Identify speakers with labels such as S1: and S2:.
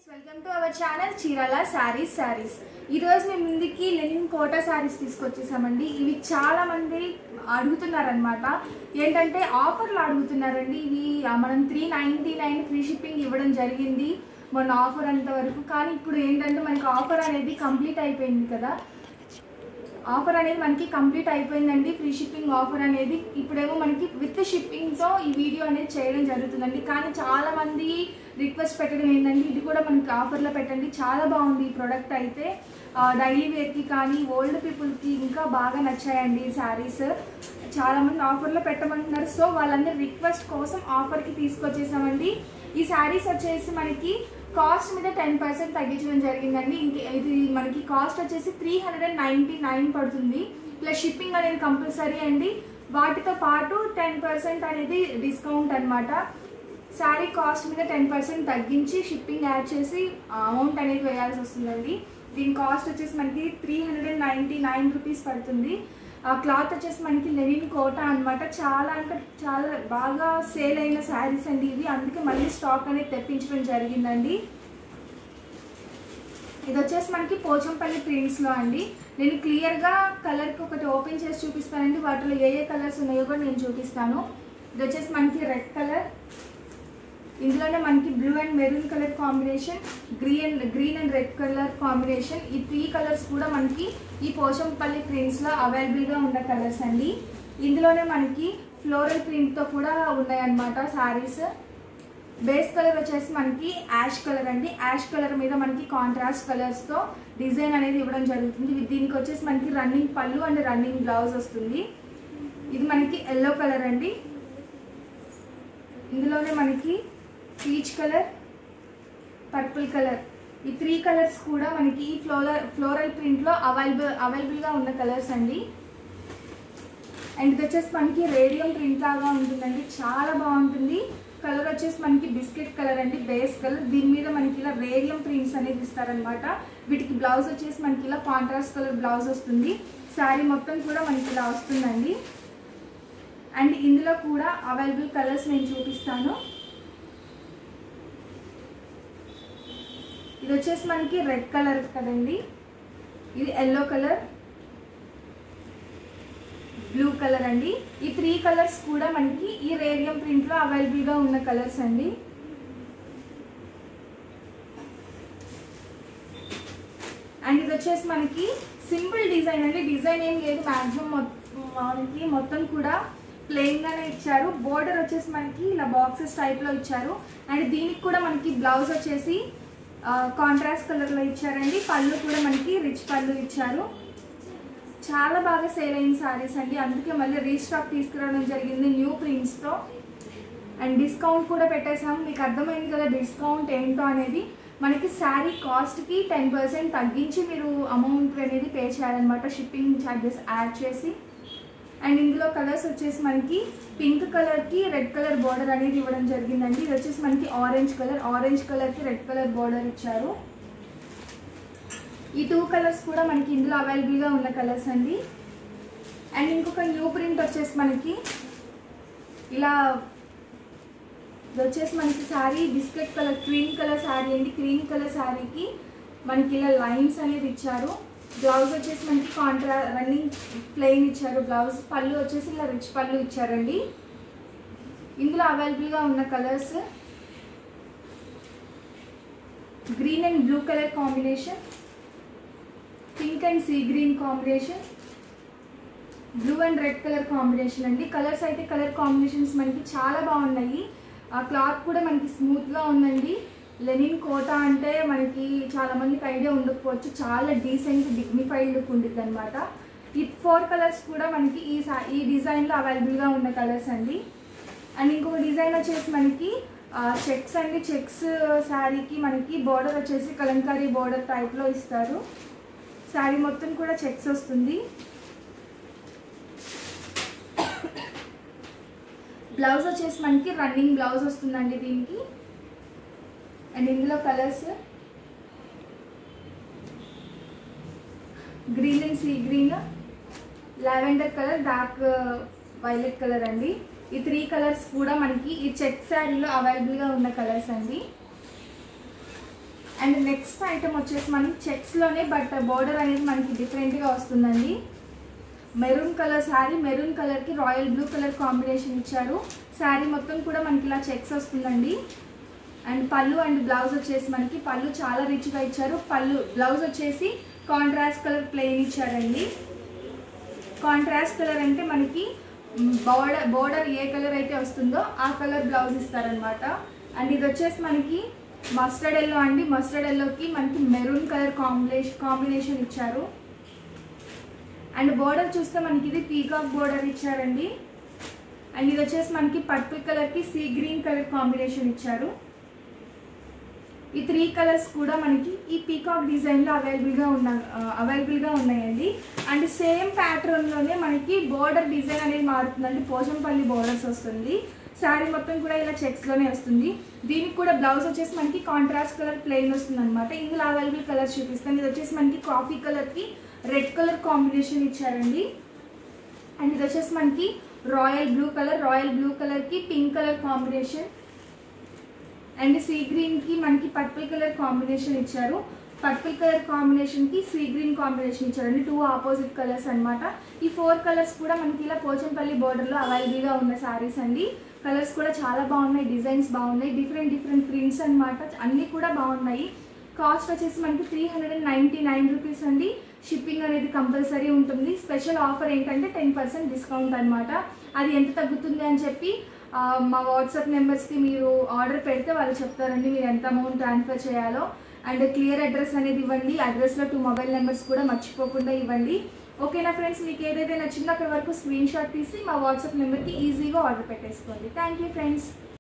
S1: Welcome to our channel Chirala sarees. ఈరోజు మేము ముందుకి లెనిన్ కోటా సారీస్ తీసుకొచ్చేసామండి. ఇవి చాలా మంది అడుగుతున్నారనమాట. ఏంటంటే ఆఫర్లు అడుగుతున్నారండి. ఇవి మనం 399 ఫ్రీ షిప్పింగ్ ఇవ్వడం జరిగింది మొన్న ఆఫర్ అంతవరకు. కానీ ఇప్పుడు ఏంటంటే మనకి ఆఫర్ అనేది కంప్లీట్ అయిపోయింది కదా. ఆఫర్ అనేది మనకి కంప్లీట్ అయిపోయిందండి. ఫ్రీ షిప్పింగ్ ఆఫర్ అనేది ఇప్పుడేమో మనకి విత్ షిప్పింగ్తో ఈ వీడియో అనేది చేయడం జరుగుతుందండి. కానీ చాలామంది రిక్వెస్ట్ పెట్టడం ఏంటంటే ఇది కూడా మనకి ఆఫర్లో పెట్టండి, చాలా బాగుంది ఈ ప్రోడక్ట్ అయితే, డైలీ వేర్కి కానీ ఓల్డ్ పీపుల్కి ఇంకా బాగా నచ్చాయండి ఈ శారీస్. చాలామంది ఆఫర్లో పెట్టమంటున్నారు. సో వాళ్ళందరి రిక్వెస్ట్ కోసం ఆఫర్కి తీసుకొచ్చేసామండి. ఈ శారీస్ వచ్చేసి మనకి కాస్ట్ మీద 10% తగ్గించడం జరిగిందండి. ఇది మనకి కాస్ట్ వచ్చేసి 399 పడుతుంది. ప్లస్ షిప్పింగ్ అనేది కంపల్సరీ అండి. వాటితో పాటు 10% అనేది డిస్కౌంట్ అనమాట. శారీ కాస్ట్ మీద 10% తగ్గించి షిప్పింగ్ యాడ్ చేసి అమౌంట్ అనేది వేయాల్సి వస్తుందండి. దీని కాస్ట్ వచ్చేసి మనకి 399 రూపీస్ పడుతుంది. క్లాత్ వచ్చేసి మనకి లెనిన్ కోటా అనమాట. చాలా అంటే చాలా బాగా సేల్ అయిన శారీస్ అండి ఇవి. అందుకే మళ్ళీ స్టాక్ అనేది తెప్పించడం జరిగిందండి. ఇది వచ్చేసి మనకి పోచంపల్లి ప్రింట్స్లో అండి. నేను క్లియర్గా కలర్కి ఒకటి ఓపెన్ చేసి చూపిస్తానండి. వాటిలో ఏ కలర్స్ ఉన్నాయో కూడా నేను చూపిస్తాను. ఇది వచ్చేసి మనకి రెడ్ కలర్, ఇందులోనే మనకి blue and maroon colour combination, green and red colour combination. ఈ 3 కలర్స్ కూడా మనకి ఈ పోచంపల్లి ప్రింట్స్లో అవైలబుల్గా ఉన్న కలర్స్ అండి. ఇందులోనే మనకి ఫ్లోరల్ ప్రింట్తో కూడా ఉన్నాయన్నమాట శారీస్. బేస్ కలర్ వచ్చేసి మనకి యాష్ కలర్ అండి. యాష్ కలర్ మీద మనకి కాంట్రాస్ట్ కలర్స్తో డిజైన్ అనేది ఇవ్వడం జరుగుతుంది. దీనికి వచ్చేసి మనకి రన్నింగ్ పళ్ళు అండ్ రన్నింగ్ బ్లౌజ్ వస్తుంది. ఇది మనకి ఎల్లో కలర్ అండి. ఇందులోనే మనకి పీచ్ కలర్, పర్పుల్ కలర్, ఈ 3 కలర్స్ కూడా మనకి ఈ ఫ్లోరల్ ప్రింట్లో అవైలబుల్గా ఉన్న కలర్స్ అండి. అండ్ ఇది వచ్చేసి మనకి రేడియం ప్రింట్ లాగా ఉంటుందండి, చాలా బాగుంటుంది. కలర్ వచ్చేసి మనకి బిస్కెట్ కలర్ అండి, బేస్ కలర్. దీని మీద మనకి ఇలా రేడియం ప్రింట్స్ అనేది ఇస్తారనమాట. వీటికి బ్లౌజ్ వచ్చేసి మనకి ఇలా కాంట్రాస్ట్ కలర్ బ్లౌజ్ వస్తుంది. శారీ మొత్తం కూడా మనకి ఇలా వస్తుందండి. అండ్ ఇందులో కూడా అవైలబుల్ కలర్స్ నేను చూపిస్తాను. ఇది వచ్చేసి మనకి రెడ్ కలర్ కదండి, ఇది ఎల్లో కలర్, బ్లూ కలర్ అండి. ఈ 3 కలర్స్ కూడా మనకి ఈ రేడియం ప్రింట్లో అవైలబుల్గా ఉన్న కలర్స్ అండి. అండ్ ఇది వచ్చేసి మనకి సింపుల్ డిజైన్ అండి. డిజైన్ ఏం లేదు, మ్యాక్సిమం మనకి మొత్తం కూడా ప్లెయిన్గానే ఇచ్చారు. బోర్డర్ వచ్చేసి మనకి ఇలా బాక్సెస్ టైప్లో ఇచ్చారు. అండ్ దీనికి కూడా మనకి బ్లౌజ్ వచ్చేసి కాంట్రాస్ట్ కలర్లో ఇచ్చారండి. పళ్ళు కూడా మనకి రిచ్ పళ్ళు ఇచ్చారు. చాలా బాగా సేల్ అయిన శారీస్ అండి. అందుకే మళ్ళీ రీస్టాక్ తీసుకురావడం జరిగింది న్యూ ప్రింట్స్తో. అండ్ డిస్కౌంట్ కూడా పెట్టేసాము. మీకు అర్థమైంది కదా డిస్కౌంట్ ఏంటో అనేది. మనకి శారీ కాస్ట్కి 10% తగ్గించి మీరు అమౌంట్ అనేది పే చేయాలన్నమాట, షిప్పింగ్ ఛార్జెస్ యాడ్ చేసి. అండ్ ఇందులో కలర్స్ వచ్చేసి మనకి పింక్ కలర్కి రెడ్ కలర్ బార్డర్ అనేది ఇవ్వడం జరిగిందండి. ఇది వచ్చేసి మనకి ఆరెంజ్ కలర్కి రెడ్ కలర్ బార్డర్ ఇచ్చారు. ఈ 2 కలర్స్ కూడా మనకి ఇందులో అవైలబుల్గా ఉన్న కలర్స్ అండి. అండ్ ఇంకొక న్యూ ప్రింట్ వచ్చేసి మనకి ఇలా, ఇది వచ్చేసి మనకి sari biscuit colour cream colour sari అండి. క్రీమ్ కలర్ శారీకి మనకి ఇలా లైన్స్ అనేది ఇచ్చారు. బ్లౌజ్ వచ్చేసి మనకి రన్నింగ్ ప్లెయిన్ ఇచ్చారు బ్లౌజ్. పళ్ళు వచ్చేసి ఇలా రిచ్ పళ్ళు ఇచ్చారండి. ఇందులో అవైలబుల్గా ఉన్న colours green and blue colour combination, pink and sea green combination, blue and red colour combination అండి. కలర్స్ అయితే కలర్ కాంబినేషన్స్ మనకి చాలా బాగున్నాయి. ఆ క్లాత్ కూడా మనకి స్మూత్గా ఉందండి. లెనిన్ కోటా అంటే మనకి చాలామందికి ఐడియా ఉండకపోవచ్చు, చాలా డీసెంట్ డిగ్నిఫైడ్ లుక్ ఉంటుంది అనమాట. ఈ 4 కలర్స్ కూడా మనకి ఈ డిజైన్లో అవైలబుల్గా ఉన్న కలర్స్ అండి. అండ్ ఇంకొక డిజైన్ వచ్చేసి మనకి చెక్స్ అండి. చెక్స్ శారీకి మనకి బోర్డర్ వచ్చేసి కలంకారీ బోర్డర్ టైప్లో ఇస్తారు. శారీ మొత్తం కూడా చెక్స్ వస్తుంది. బ్లౌజ్ వచ్చేసి మనకి రన్నింగ్ బ్లౌజ్ వస్తుందండి దీనికి. అండ్ ఇందులో colours green and sea green, lavender colour, dark violet colour అండి. ఈ 3 కలర్స్ కూడా మనకి ఈ చెక్ శారీలో అవైలబుల్గా ఉన్న కలర్స్ అండి. అండ్ నెక్స్ట్ ఐటమ్ వచ్చేసి మనకి చెక్స్లోనే బట్ బోర్డర్ అనేది మనకి డిఫరెంట్గా వస్తుందండి. మెరూన్ కలర్ శారీ, మెరూన్ కలర్కి రాయల్ బ్లూ కలర్ కాంబినేషన్ ఇచ్చారు. శారీ మొత్తం కూడా మనకి ఇలా చెక్స్ వస్తుందండి. అండ్ పళ్ళు అండ్ బ్లౌజ్ వచ్చేసి మనకి పళ్ళు చాలా రిచ్గా ఇచ్చారు. బ్లౌజ్ వచ్చేసి కాంట్రాస్ట్ కలర్ ప్లెయిన్ ఇచ్చారండి. కాంట్రాస్ట్ కలర్ అంటే మనకి బోర్డర్ ఏ కలర్ అయితే వస్తుందో ఆ కలర్ బ్లౌజ్ ఇస్తారనమాట. అండ్ ఇది వచ్చేసి మనకి మస్టర్డ్ ఎల్లో అండి. మస్టర్డ్ ఎల్లోకి మనకి మెరూన్ కలర్ కాంబినేషన్ ఇచ్చారు. అండ్ బోర్డర్ చూస్తే మనకి ఇది పీకాక్ బోర్డర్ ఇచ్చారండి. అండ్ ఇది వచ్చేసి మనకి పర్పుల్ కలర్కి సీ గ్రీన్ కలర్ కాంబినేషన్ ఇచ్చారు. ఈ 3 కలర్స్ కూడా మనకి ఈ పీకాక్ డిజైన్లో అవైలబుల్గా ఉన్నాయండి. అండ్ సేమ్ ప్యాటర్న్లోనే మనకి బోర్డర్ డిజైన్ అనేది మారుతుందండి. పోచంపల్లి బోర్డర్స్ వస్తుంది. శారీ మొత్తం కూడా ఇలా చెక్స్లోనే వస్తుంది. దీనికి కూడా బ్లౌజ్ వచ్చేసి మనకి కాంట్రాస్ట్ కలర్ ప్లెయిన్ వస్తుంది అనమాట. ఇందులో అవైలబుల్ కలర్స్ చూపిస్తాను. ఇది వచ్చేసి మనకి కాఫీ కలర్కి రెడ్ కలర్ కాంబినేషన్ ఇచ్చారండి. అండ్ ఇది వచ్చేసి మనకి రాయల్ బ్లూ కలర్కి pink colour combination. And sea గ్రీన్కి మనకి పర్పుల్ కలర్ కాంబినేషన్ ఇచ్చారు. పర్పుల్ కలర్ కాంబినేషన్కి సీ గ్రీన్ కాంబినేషన్ ఇచ్చారండి. 2 ఆపోజిట్ కలర్స్ అనమాట. ఈ 4 కలర్స్ కూడా మనకి ఇలా పోచంపల్లి బోర్డర్లో అవైలబుల్గా ఉన్న శారీస్ అండి. కలర్స్ కూడా చాలా బాగున్నాయి, డిజైన్స్ బాగున్నాయి, డిఫరెంట్ ప్రింట్స్ అనమాట. అన్నీ కూడా బాగున్నాయి. కాస్ట్ వచ్చేసి మనకి 399 రూపీస్ అండి. షిప్పింగ్ అనేది కంపల్సరీ ఉంటుంది. స్పెషల్ ఆఫర్ ఏంటంటే 10% డిస్కౌంట్ అనమాట. అది ఎంత తగ్గుతుంది అని చెప్పి మా వాట్సాప్ నెంబర్స్కి మీరు ఆర్డర్ పెడితే వాళ్ళు చెప్తారండి మీరు ఎంత అమౌంట్ ట్రాన్స్ఫర్ చేయాలో. అండ్ క్లియర్ అడ్రస్ అనేది ఇవ్వండి. అడ్రస్లో 2 మొబైల్ నెంబర్స్ కూడా మర్చిపోకుండా ఇవ్వండి. ఓకేనా ఫ్రెండ్స్, మీకు ఏదైతే నచ్చిందో అక్కడ వరకు స్క్రీన్ షాట్ తీసి మా వాట్సాప్ నెంబర్కి ఈజీగా ఆర్డర్ పెట్టేసుకోండి. Thank you friends.